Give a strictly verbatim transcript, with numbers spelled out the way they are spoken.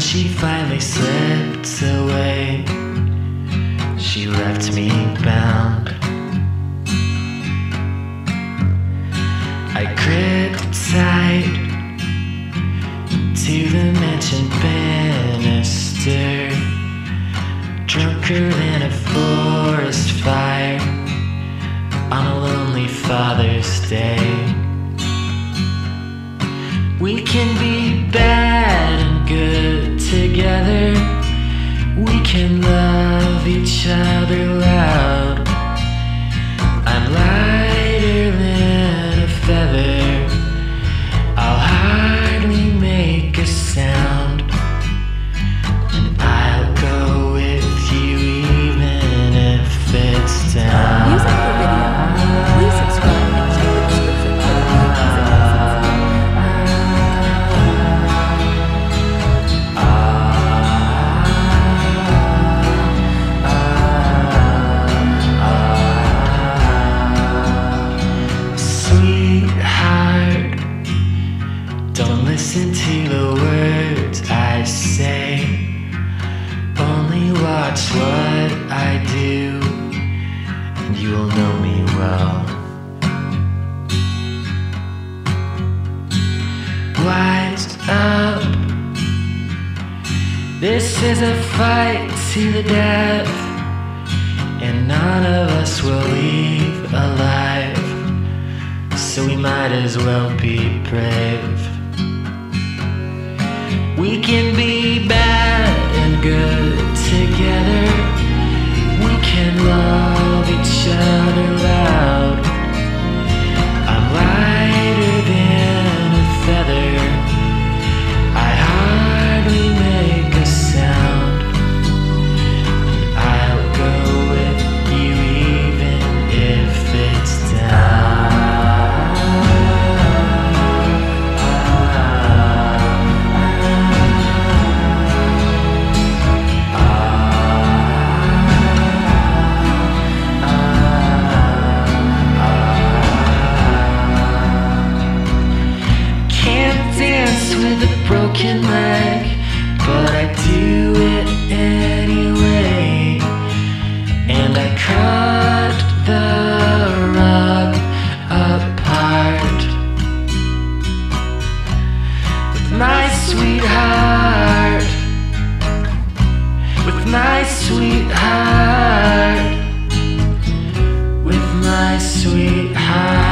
she finally slipped away, she left me bound. I gripped tight to the mansion banister, drunker than a forest fire on a lonely Father's Day. We can be bad and good together, we can love each other loud. I'm lighter than a feather, I'll hardly make a sound, and I'll go with you even if it's down. Music for video. Please subscribe and check the description for the new music license. Sweetheart, don't listen to the words I say, only watch what I do, and you will know me well. Wise up, this is a fight to the death, and none of us will leave alive, so we might as well be brave. We can be bad and good together, we can love each other loud. I'm lighter than a feather, I hardly make a sound, and I'll go with you even if it's down. With a broken leg, but I do it anyway, and I cut the rug apart with my sweetheart, with my sweetheart, with my sweetheart.